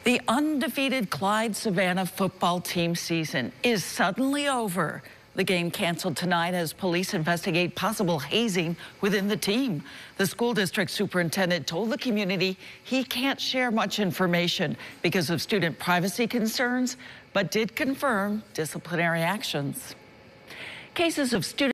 The undefeated Clyde-Savannah football team season is suddenly over. The game canceled tonight as police investigate possible hazing within the team. The school district superintendent told the community he can't share much information because of student privacy concerns, but did confirm disciplinary actions. Cases of student